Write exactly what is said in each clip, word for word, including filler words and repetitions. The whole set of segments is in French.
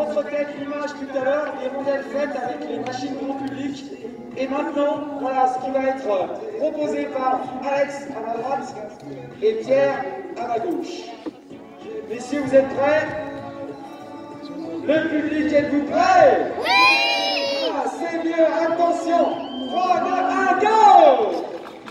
votre tête l'image tout à l'heure des rondelles faites avec les machines grand public. Et maintenant, voilà ce qui va être proposé par Alex à ma droite et Pierre à ma gauche. Messieurs, vous êtes prêts? Le public, êtes-vous prêts? Oui! Ah, c'est mieux, attention! trois, deux, un, go!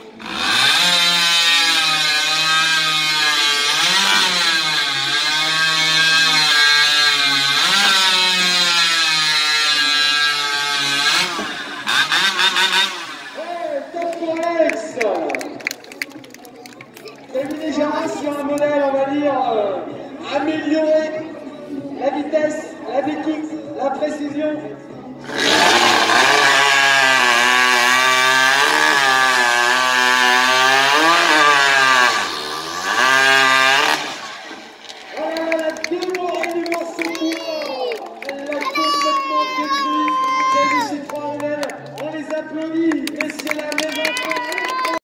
T'as vu déjà sur un modèle, on va dire, euh, amélioré, la vitesse, la découpe, la précision. Voilà la démorée du morceau courant. Elle l'a complètement détruit. J'ai vu ces trois modèles, on les applaudit, messieurs, la maison.